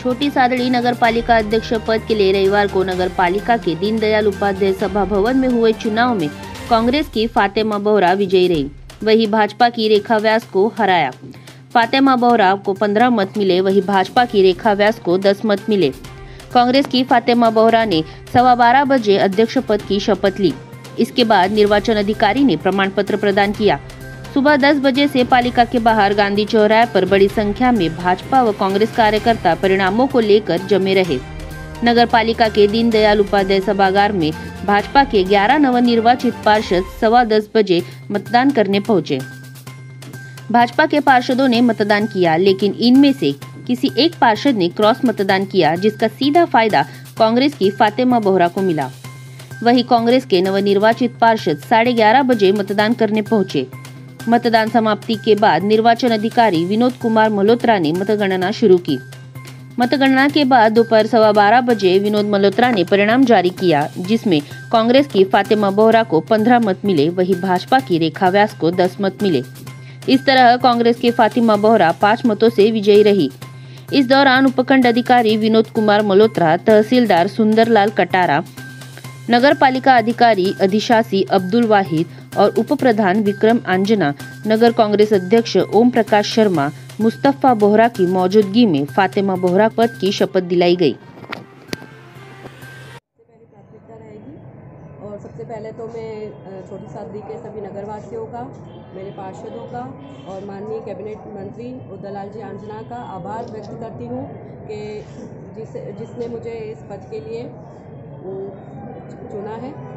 छोटी सादड़ी नगर पालिका अध्यक्ष पद के लिए रविवार को नगर पालिका के दीनदयाल उपाध्याय सभा भवन में हुए चुनाव में कांग्रेस की फातिमा बोहरा विजयी रही, वही भाजपा की रेखा व्यास को हराया। फातिमा बोहरा को 15 मत मिले, वही भाजपा की रेखा व्यास को 10 मत मिले। कांग्रेस की फातिमा बोहरा ने 12:15 बजे अध्यक्ष पद की शपथ ली। इसके बाद निर्वाचन अधिकारी ने प्रमाण पत्र प्रदान किया। सुबह 10 बजे से पालिका के बाहर गांधी चौराहे पर बड़ी संख्या में भाजपा व कांग्रेस कार्यकर्ता परिणामों को लेकर जमे रहे। नगर पालिका के दीनदयाल उपाध्याय सभागार में भाजपा के 11 नवनिर्वाचित पार्षद 10:15 बजे मतदान करने पहुंचे। भाजपा के पार्षदों ने मतदान किया, लेकिन इनमें से किसी एक पार्षद ने क्रॉस मतदान किया, जिसका सीधा फायदा कांग्रेस की फातिमा बोहरा को मिला। वहीं कांग्रेस के नवनिर्वाचित पार्षद 11:30 बजे मतदान करने पहुंचे। मतदान समाप्ति के बाद निर्वाचन अधिकारी विनोद कुमार मल्होत्रा ने मतगणना शुरू की। मतगणना के बाद दोपहर 12:15 बजे विनोद मल्होत्रा ने परिणाम जारी किया, जिसमें कांग्रेस की फातिमा बोहरा को 15 मत मिले, वही भाजपा की रेखा व्यास को 10 मत मिले। इस तरह कांग्रेस की फातिमा बोहरा 5 मतों से विजयी रही। इस दौरान उपखंड अधिकारी विनोद कुमार मल्होत्रा, तहसीलदार सुंदरलाल कटारा, नगर पालिका अधिकारी अधिशासी अब्दुल वाहिद और उप प्रधान विक्रम आंजना, नगर कांग्रेस अध्यक्ष ओम प्रकाश शर्मा, मुस्तफा बोहरा की मौजूदगी में फातिमा बोहरा पद की शपथ दिलाई गई। प्राथमिकता रहेगी और सबसे पहले तो मैं छोटी सादड़ी के सभी नगरवासियों का, मेरे पार्षदों का और माननीय कैबिनेट मंत्री उदयलाल जी आंजना का आभार व्यक्त करती हूँ कि जिसने मुझे इस पद के लिए चुना है।